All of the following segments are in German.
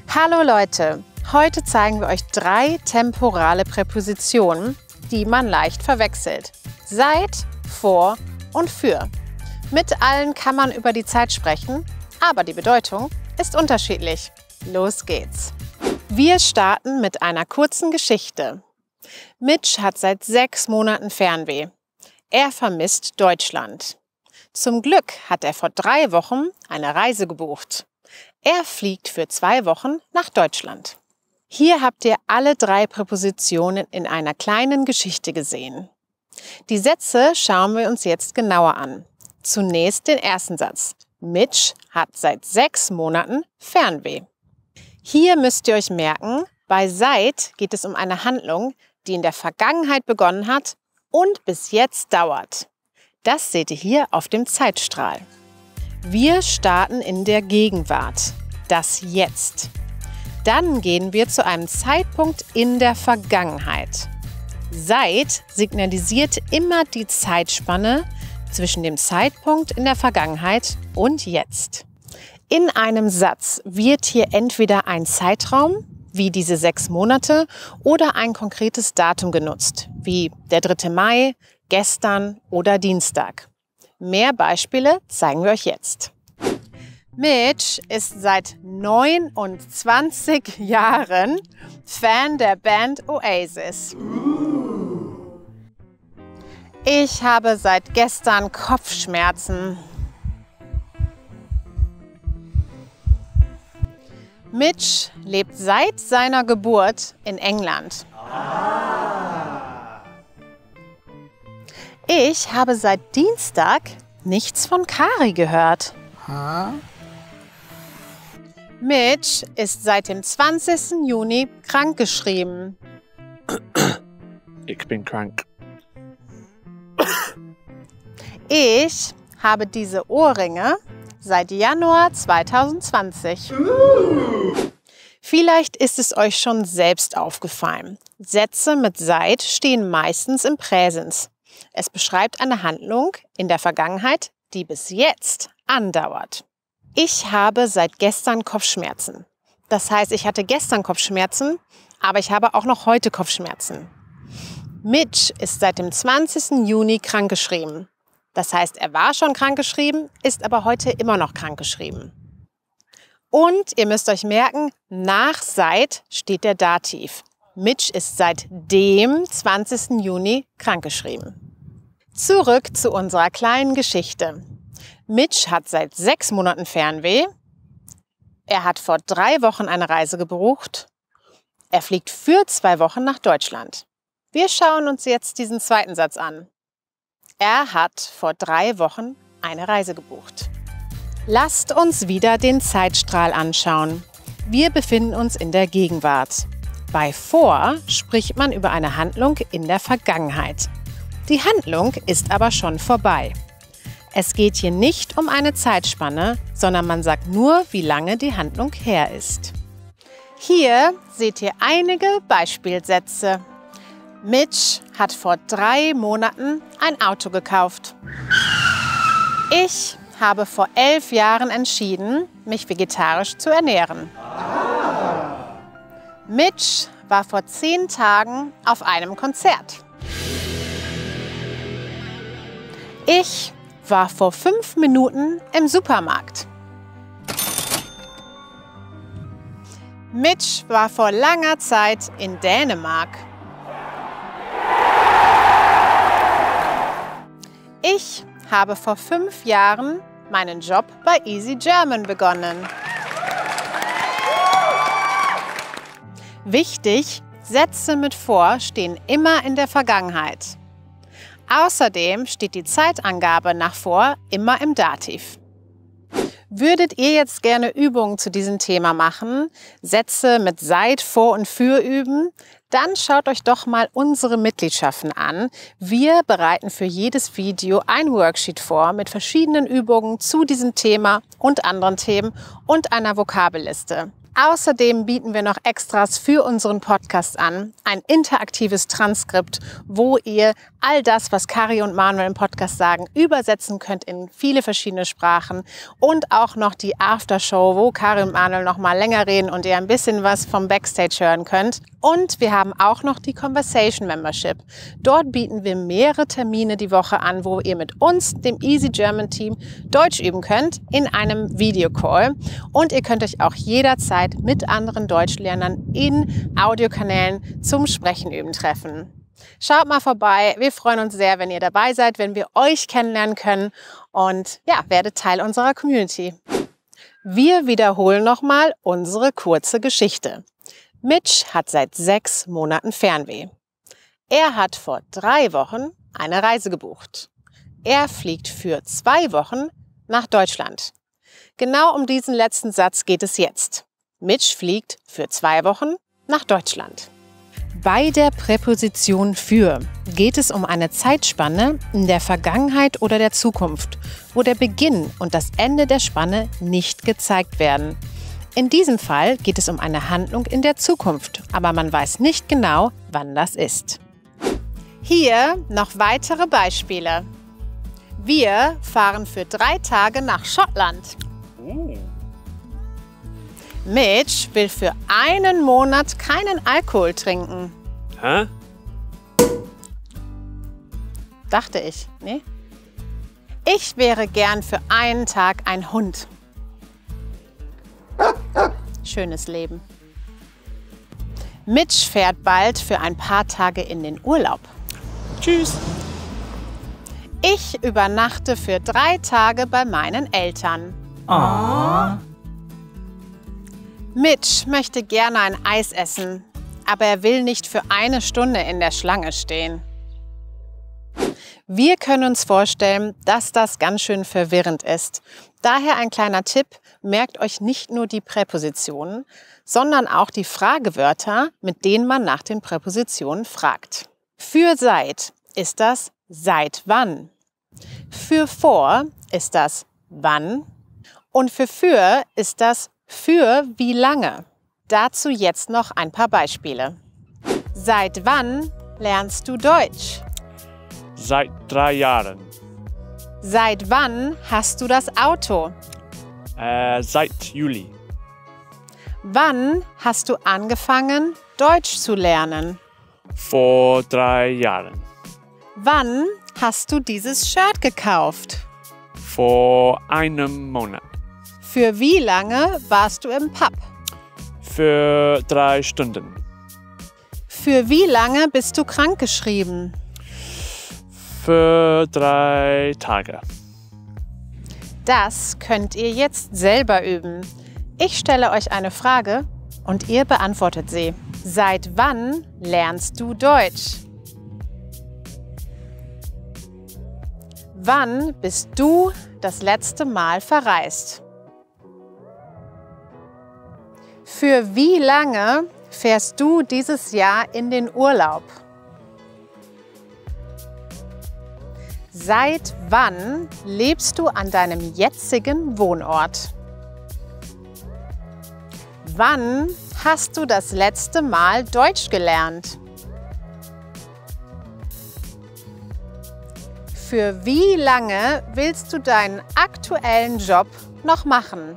Hallo Leute, heute zeigen wir euch 3 temporale Präpositionen, die man leicht verwechselt. Seit, vor und für. Mit allen kann man über die Zeit sprechen, aber die Bedeutung ist unterschiedlich. Los geht's! Wir starten mit einer kurzen Geschichte. Mitch hat seit 6 Monaten Fernweh. Er vermisst Deutschland. Zum Glück hat er vor 3 Wochen eine Reise gebucht. Er fliegt für 2 Wochen nach Deutschland. Hier habt ihr alle 3 Präpositionen in einer kleinen Geschichte gesehen. Die Sätze schauen wir uns jetzt genauer an. Zunächst den ersten Satz. Mitch hat seit 6 Monaten Fernweh. Hier müsst ihr euch merken, bei seit geht es um eine Handlung, die in der Vergangenheit begonnen hat und bis jetzt dauert. Das seht ihr hier auf dem Zeitstrahl. Wir starten in der Gegenwart, das Jetzt. Dann gehen wir zu einem Zeitpunkt in der Vergangenheit. Seit signalisiert immer die Zeitspanne zwischen dem Zeitpunkt in der Vergangenheit und jetzt. In einem Satz wird hier entweder ein Zeitraum, wie diese 6 Monate, oder ein konkretes Datum genutzt, wie der 3. Mai, gestern oder Dienstag. Mehr Beispiele zeigen wir euch jetzt. Mitch ist seit 29 Jahren Fan der Band Oasis. Ich habe seit gestern Kopfschmerzen. Mitch lebt seit seiner Geburt in England. Ich habe seit Dienstag nichts von Kari gehört. Mitch ist seit dem 20. Juni krankgeschrieben. Ich bin krank. Ich habe diese Ohrringe seit Januar 2020. Vielleicht ist es euch schon selbst aufgefallen. Sätze mit seit stehen meistens im Präsens. Es beschreibt eine Handlung in der Vergangenheit, die bis jetzt andauert. Ich habe seit gestern Kopfschmerzen. Das heißt, ich hatte gestern Kopfschmerzen, aber ich habe auch noch heute Kopfschmerzen. Mitch ist seit dem 20. Juni krankgeschrieben. Das heißt, er war schon krankgeschrieben, ist aber heute immer noch krankgeschrieben. Und ihr müsst euch merken, nach seit steht der Dativ. Mitch ist seit dem 20. Juni krankgeschrieben. Zurück zu unserer kleinen Geschichte. Mitch hat seit 6 Monaten Fernweh. Er hat vor 3 Wochen eine Reise gebucht. Er fliegt für 2 Wochen nach Deutschland. Wir schauen uns jetzt diesen zweiten Satz an. Er hat vor 3 Wochen eine Reise gebucht. Lasst uns wieder den Zeitstrahl anschauen. Wir befinden uns in der Gegenwart. Bei vor spricht man über eine Handlung in der Vergangenheit. Die Handlung ist aber schon vorbei. Es geht hier nicht um eine Zeitspanne, sondern man sagt nur, wie lange die Handlung her ist. Hier seht ihr einige Beispielsätze. Mitch hat vor 3 Monaten ein Auto gekauft. Ich habe vor 11 Jahren entschieden, mich vegetarisch zu ernähren. Mitch war vor 10 Tagen auf einem Konzert. Ich war vor 5 Minuten im Supermarkt. Mitch war vor langer Zeit in Dänemark. Ich habe vor 5 Jahren meinen Job bei Easy German begonnen. Wichtig, Sätze mit vor stehen immer in der Vergangenheit. Außerdem steht die Zeitangabe nach vor immer im Dativ. Würdet ihr jetzt gerne Übungen zu diesem Thema machen, Sätze mit seit, vor und für üben, dann schaut euch doch mal unsere Mitgliedschaften an. Wir bereiten für jedes Video ein Worksheet vor mit verschiedenen Übungen zu diesem Thema und anderen Themen und einer Vokabelliste. Außerdem bieten wir noch Extras für unseren Podcast an. Ein interaktives Transkript, wo ihr all das, was Kari und Manuel im Podcast sagen, übersetzen könnt in viele verschiedene Sprachen. Und auch noch die Aftershow, wo Kari und Manuel noch mal länger reden und ihr ein bisschen was vom Backstage hören könnt. Und wir haben auch noch die Conversation Membership. Dort bieten wir mehrere Termine die Woche an, wo ihr mit uns, dem Easy German Team, Deutsch üben könnt in einem Videocall. Und ihr könnt euch auch jederzeit mit anderen Deutschlernern in Audiokanälen zum Sprechen üben treffen. Schaut mal vorbei. Wir freuen uns sehr, wenn ihr dabei seid, wenn wir euch kennenlernen können und ja, werdet Teil unserer Community. Wir wiederholen nochmal unsere kurze Geschichte. Mitch hat seit 6 Monaten Fernweh. Er hat vor 3 Wochen eine Reise gebucht. Er fliegt für 2 Wochen nach Deutschland. Genau um diesen letzten Satz geht es jetzt. Mitch fliegt für 2 Wochen nach Deutschland. Bei der Präposition für geht es um eine Zeitspanne in der Vergangenheit oder der Zukunft, wo der Beginn und das Ende der Spanne nicht gezeigt werden. In diesem Fall geht es um eine Handlung in der Zukunft, aber man weiß nicht genau, wann das ist. Hier noch weitere Beispiele. Wir fahren für 3 Tage nach Schottland. Mitch will für 1 Monat keinen Alkohol trinken. Hä? Dachte ich, ne? Ich wäre gern für einen Tag ein Hund. Schönes Leben. Mitch fährt bald für ein paar Tage in den Urlaub. Tschüss. Ich übernachte für 3 Tage bei meinen Eltern. Mitch möchte gerne ein Eis essen, aber er will nicht für 1 Stunde in der Schlange stehen. Wir können uns vorstellen, dass das ganz schön verwirrend ist. Daher ein kleiner Tipp, merkt euch nicht nur die Präpositionen, sondern auch die Fragewörter, mit denen man nach den Präpositionen fragt. Für seit ist das seit wann. Für vor ist das wann. Und für ist das für wie lange. Dazu jetzt noch ein paar Beispiele. Seit wann lernst du Deutsch? Seit 3 Jahren. Seit wann hast du das Auto? Seit Juli. Wann hast du angefangen, Deutsch zu lernen? Vor 3 Jahren. Wann hast du dieses Shirt gekauft? Vor einem Monat. Für wie lange warst du im Pub? Für 3 Stunden. Für wie lange bist du krankgeschrieben? Für 3 Tage. Das könnt ihr jetzt selber üben. Ich stelle euch eine Frage und ihr beantwortet sie. Seit wann lernst du Deutsch? Wann bist du das letzte Mal verreist? Für wie lange fährst du dieses Jahr in den Urlaub? Seit wann lebst du an deinem jetzigen Wohnort? Wann hast du das letzte Mal Deutsch gelernt? Für wie lange willst du deinen aktuellen Job noch machen?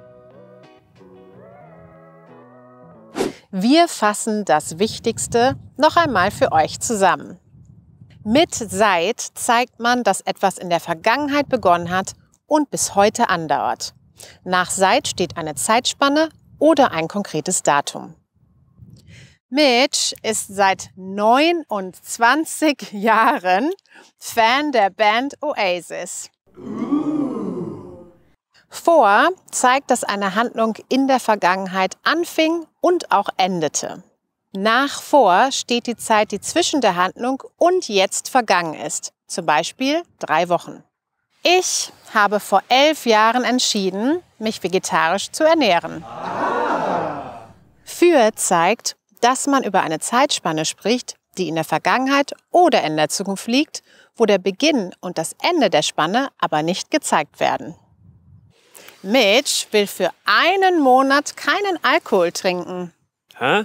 Wir fassen das Wichtigste noch einmal für euch zusammen. Mit seit zeigt man, dass etwas in der Vergangenheit begonnen hat und bis heute andauert. Nach seit steht eine Zeitspanne oder ein konkretes Datum. Mitch ist seit 29 Jahren Fan der Band Oasis. Vor zeigt, dass eine Handlung in der Vergangenheit anfing und auch endete. Nach vor steht die Zeit, die zwischen der Handlung und jetzt vergangen ist. Zum Beispiel 3 Wochen. Ich habe vor 11 Jahren entschieden, mich vegetarisch zu ernähren. Für zeigt, dass man über eine Zeitspanne spricht, die in der Vergangenheit oder in der Zukunft liegt, wo der Beginn und das Ende der Spanne aber nicht gezeigt werden. Mitch will für einen Monat keinen Alkohol trinken. Hä?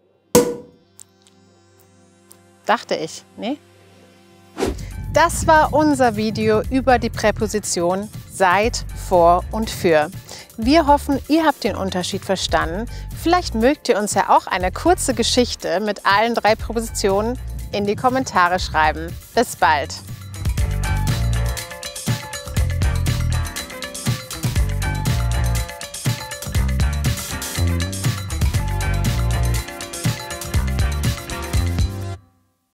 Dachte ich, ne? Das war unser Video über die Präposition seit, vor und für. Wir hoffen, ihr habt den Unterschied verstanden. Vielleicht mögt ihr uns ja auch eine kurze Geschichte mit allen 3 Präpositionen in die Kommentare schreiben. Bis bald!